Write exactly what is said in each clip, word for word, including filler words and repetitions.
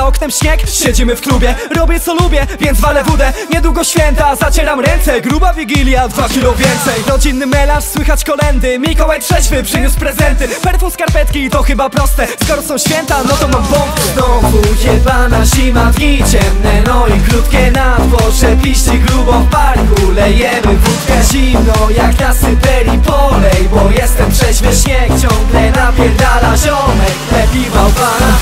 za oknem śnieg, siedzimy w klubie. Robię co lubię, więc walę wódę. Niedługo święta, zacieram ręce. Gruba wigilia, dwa kilo więcej. Rodzinny melarz, słychać kolędy. Mikołaj trzeźwy przyniósł prezenty. Perfum, skarpetki, to chyba proste. Skoro są święta, no to mam bombę. Znowu jebana zima, dni ciemne, no i krótkie na dworze. Piści grubo w parku, lejemy wódkę. Zimno jak na Syberii, polej, bo jestem trzeźwy. Śnieg ciągle napierdala, ziomek lepi bałwana.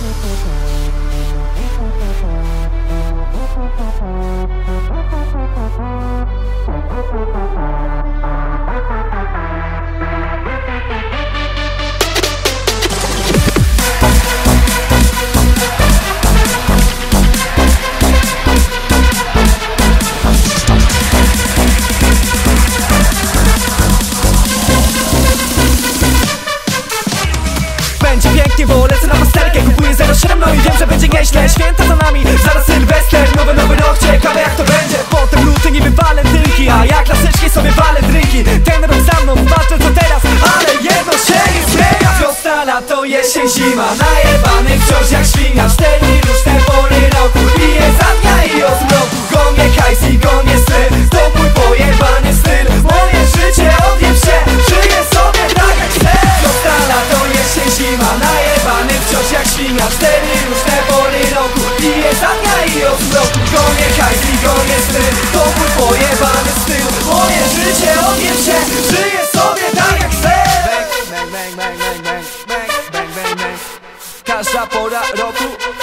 Będzie pięknie, bo lecę na pastelkę. Kupuję zero siedem, no i wiem, że będzie nieźle. Święta za nami, zaraz Sylwester. Nowy, nowy rok, ciekawe jak to będzie. Potem luty, niby walentynki, a ja klasycznie sobie walę drinki. Ten rok za mną, zobaczę co teraz, ale jedno się nie zmienia. Wiosna, lato, jesień, zima, najebany wciąż jak świnia. Cztery różne pory roku, piję za dnia i od mroku. Gonię hajs i gonię styl, to mój pojebany styl. Moje życie odjem się, żyję sobie tak jak chcę. Wiosna, lato, jesień, zima, najebany wciąż jak świnia. Cztery różne pory roku, piję za dnia i od mroku. Gonię hajs i gonię styl, to mój pojebany styl. Moje życie odjem się, żyję sobie tak jak chcę. Bang, bang, bang, bang, bang, bang, bang, bang, bang. Każda pora roku